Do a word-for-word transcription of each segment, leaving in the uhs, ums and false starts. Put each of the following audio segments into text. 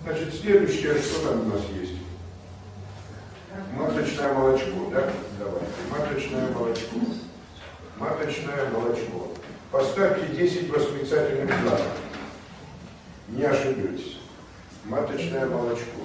Значит, следующее, что там у нас есть? Маточное молочко, да? Давайте. Маточное молочко. Маточное молочко. Поставьте десять восклицательных знаков. Не ошибетесь. Маточное молочко.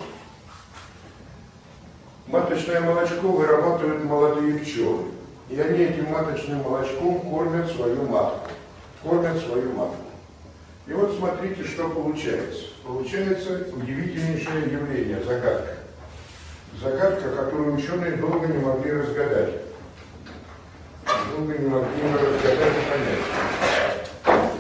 Маточное молочко вырабатывают молодые пчелы. И они этим маточным молочком кормят свою матку. Кормят свою матку. И вот смотрите, что получается. Получается удивительнейшее явление, загадка. Загадка, которую ученые долго не могли разгадать. Долго не могли разгадать и понять.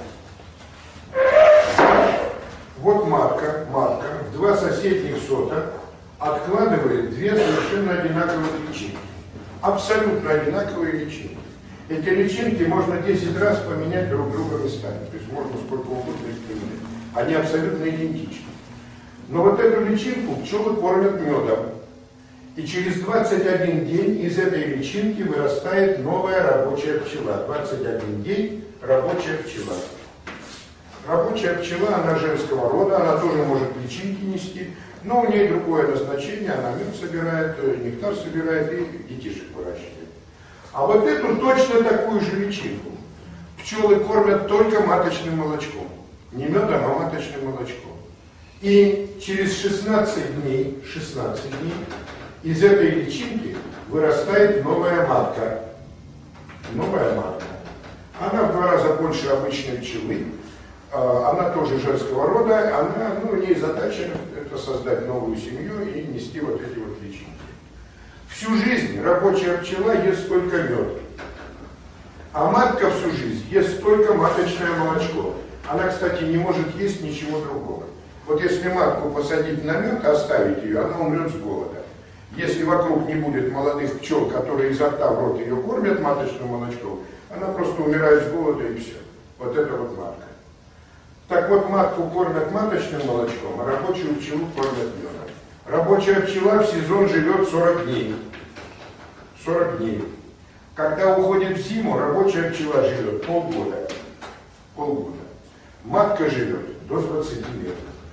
Вот матка, матка в два соседних сота откладывает две совершенно одинаковые личинки. Абсолютно одинаковые личинки. Эти личинки можно десять раз поменять друг друга местами. То есть можно сколько угодно их поменять. Они абсолютно идентичны. Но вот эту личинку пчелы кормят медом. И через двадцать один день из этой личинки вырастает новая рабочая пчела. двадцать один день рабочая пчела. Рабочая пчела, она женского рода, она тоже может личинки нести, но у нее другое назначение, она мед собирает, нектар собирает и детишек выращивает. А вот эту точно такую же личинку пчелы кормят только маточным молочком. Не медом, а маточным молочком. И через шестнадцать дней, шестнадцать дней из этой личинки вырастает новая матка. Новая матка. Она в два раза больше обычной пчелы. Она тоже женского рода. Она, ну, у ней задача это создать новую семью и нести вот эти вот личинки. Всю жизнь рабочая пчела ест только мед. А матка всю жизнь ест только маточное молочко. Она, кстати, не может есть ничего другого. Вот если матку посадить на мед, оставить ее, она умрет с голода. Если вокруг не будет молодых пчел, которые изо рта в рот ее кормят маточным молочком, она просто умирает с голода и все. Вот это вот матка. Так вот, матку кормят маточным молочком, а рабочую пчелу кормят медом. Рабочая пчела в сезон живет сорок дней. сорок дней. Когда уходит в зиму, рабочая пчела живет полгода. Полгода. Матка живет до двадцати лет.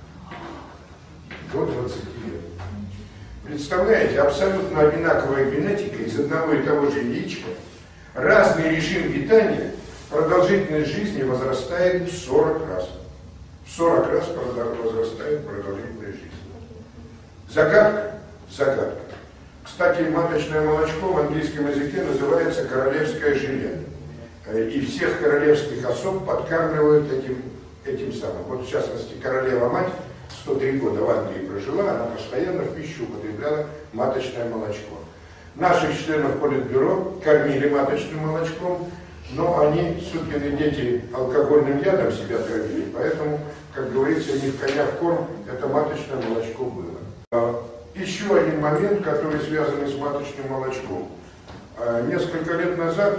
До двадцати лет. Представляете, абсолютно одинаковая генетика из одного и того же яичка, разный режим питания, продолжительность жизни возрастает в сорок раз. В сорок раз возрастает продолжительность жизни. Загадка? Загадка. Кстати, маточное молочко в английском языке называется королевское желе. И всех королевских особ подкармливают этим, этим самым. Вот в частности, королева-мать сто три года в Англии прожила, она постоянно в пищу употребляла маточное молочко. Наших членов Политбюро кормили маточным молочком, но они, сукины дети, алкогольным ядом себя травили, поэтому, как говорится, не в коня в корм, это маточное молочко было. Еще один момент, который связан с маточным молочком. Несколько лет назад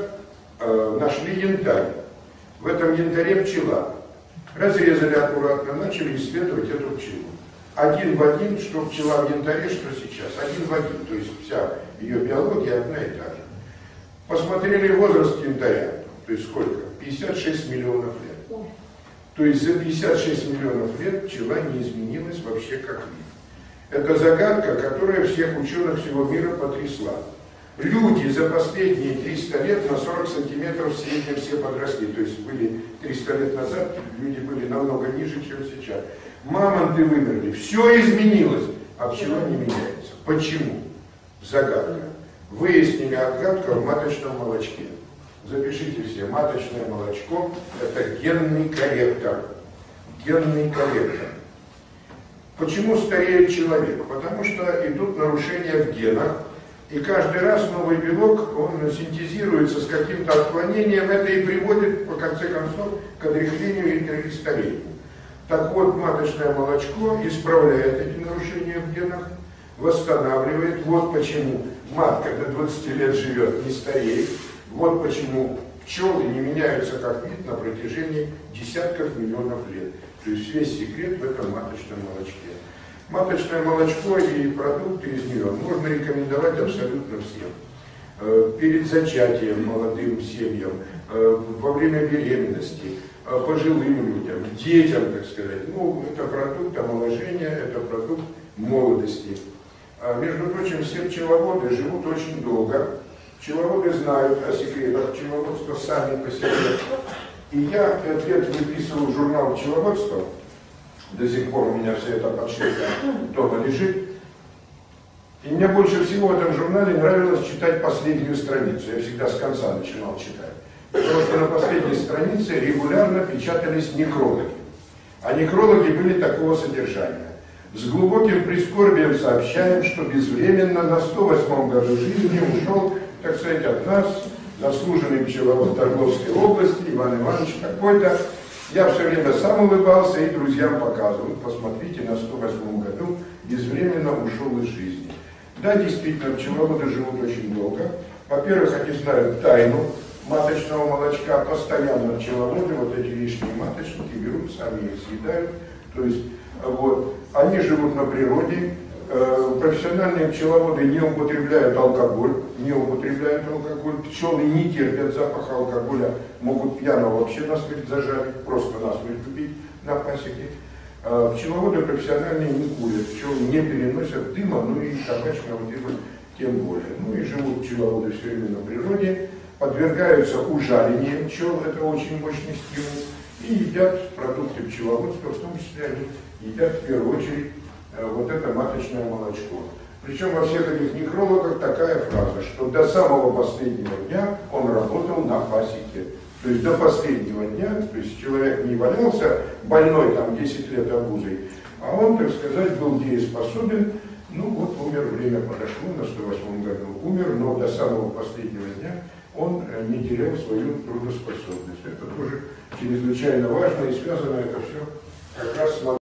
нашли янтарь. В этом янтаре пчела. Разрезали аккуратно, начали исследовать эту пчелу. Один в один, что пчела в янтаре, что сейчас. Один в один, то есть вся ее биология одна и та же. Посмотрели возраст янтаря, то есть сколько? пятьдесят шесть миллионов лет. То есть за пятьдесят шесть миллионов лет пчела не изменилась вообще как вид. Это загадка, которая всех ученых всего мира потрясла. Люди за последние триста лет на сорок сантиметров в среднем все подросли. То есть были триста лет назад, люди были намного ниже, чем сейчас. Мамонты вымерли, все изменилось, а пчела не меняется. Почему? Загадка. Выяснили отгадку в маточном молочке. Запишите все, маточное молочко – это генный корректор. Генный корректор. Почему стареет человек? Потому что идут нарушения в генах. И каждый раз новый белок, он синтезируется с каким-то отклонением, это и приводит, по конце концов, к одряхлению или старению. Так вот, маточное молочко исправляет эти нарушения в генах, восстанавливает. Вот почему матка до двадцати лет живет, не стареет. Вот почему пчелы не меняются как вид на протяжении десятков миллионов лет. То есть весь секрет в этом маточном молочке. Маточное молочко и продукты из нее можно рекомендовать абсолютно всем. Перед зачатием молодым семьям, во время беременности, пожилым людям, детям, так сказать. Ну, это продукт омоложения, это продукт молодости. А, между прочим, все пчеловоды живут очень долго. Пчеловоды знают о секретах пчеловодства сами по себе. И я пять лет выписывал журнал пчеловодства. До сих пор у меня вся эта подшивка дома лежит. И мне больше всего в этом журнале нравилось читать последнюю страницу. Я всегда с конца начинал читать. Потому что на последней странице регулярно печатались некрологи. А некрологи были такого содержания. С глубоким прискорбием сообщаем, что безвременно на сто восьмом году жизни ушел, так сказать, от нас заслуженный пчеловод Торговской области Иван Иванович такой-то. Я все время сам улыбался и друзьям показывал. Посмотрите, на сто восьмом году безвременно ушел из жизни. Да, действительно, пчеловоды живут очень долго. Во-первых, они знают тайну маточного молочка. Постоянно пчеловоды, вот эти лишние маточники, берут, сами их съедают. То есть, вот, они живут на природе. Профессиональные пчеловоды не употребляют алкоголь, не употребляют алкоголь. Пчелы не терпят запаха алкоголя, могут пьяного вообще насмерть зажарить, просто насмерть убить на пасеке. Пчеловоды профессиональные не курят, пчелы не переносят дыма, ну и табачного дыма тем более. Ну и живут пчеловоды все время на природе, подвергаются ужалению пчел, это очень мощный стимул, и едят продукты пчеловодства, в том числе они едят в первую очередь вот это маточное молочко. Причем во всех этих некрологах такая фраза, что до самого последнего дня он работал на пасеке. То есть до последнего дня, то есть человек не валялся больной там десять лет обузой, а он, так сказать, был дееспособен. Ну вот умер, время подошло, на сто восьмом году умер, но до самого последнего дня он не терял свою трудоспособность. Это тоже чрезвычайно важно, и связано это все как раз с